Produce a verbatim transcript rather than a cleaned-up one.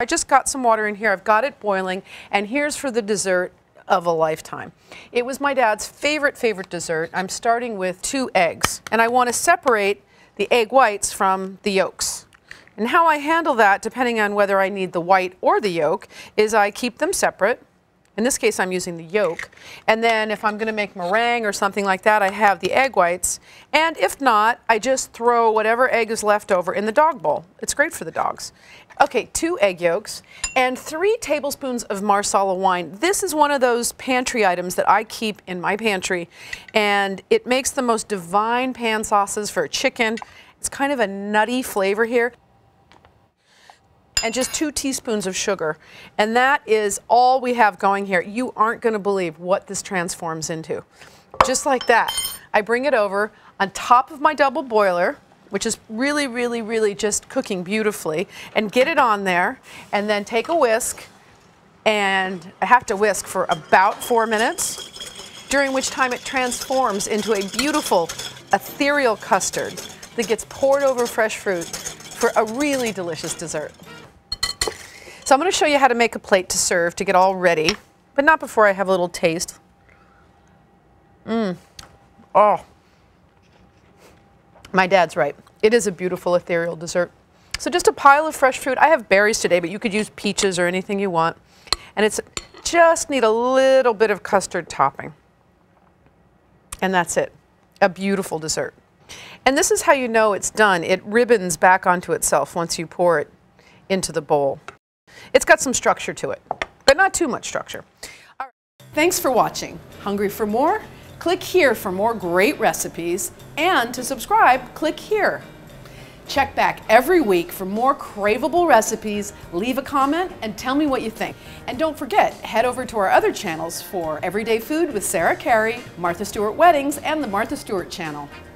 I just got some water in here. I've got it boiling, and here's for the dessert of a lifetime. It was my dad's favorite, favorite dessert. I'm starting with two eggs, and I want to separate the egg whites from the yolks. And how I handle that, depending on whether I need the white or the yolk, is I keep them separate. In this case, I'm using the yolk. And then if I'm going to make meringue or something like that, I have the egg whites. And if not, I just throw whatever egg is left over in the dog bowl. It's great for the dogs. Okay, two egg yolks and three tablespoons of Marsala wine. This is one of those pantry items that I keep in my pantry, and it makes the most divine pan sauces for chicken. It's kind of a nutty flavor here. And just two teaspoons of sugar. And that is all we have going here. You aren't going to believe what this transforms into. Just like that. I bring it over on top of my double boiler, which is really, really, really just cooking beautifully, and get it on there, and then take a whisk, and I have to whisk for about four minutes, during which time it transforms into a beautiful ethereal custard that gets poured over fresh fruit for a really delicious dessert. So I'm going to show you how to make a plate to serve to get all ready, but not before I have a little taste. Mmm. Oh. My dad's right. It is a beautiful ethereal dessert. So just a pile of fresh fruit. I have berries today, but you could use peaches or anything you want. And it's just need a little bit of custard topping. And that's it. A beautiful dessert. And this is how you know it's done. It ribbons back onto itself once you pour it into the bowl. It's got some structure to it, but not too much structure. All right. Thanks for watching. Hungry for more? Click here for more great recipes, and to subscribe, click here. Check back every week for more craveable recipes, leave a comment, and tell me what you think. And don't forget, head over to our other channels for Everyday Food with Sarah Carey, Martha Stewart Weddings, and the Martha Stewart Channel.